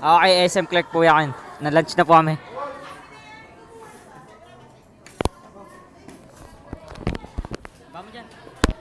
Okay, SM Clark po yan. Na-lunch na po kami. Vamos dyan.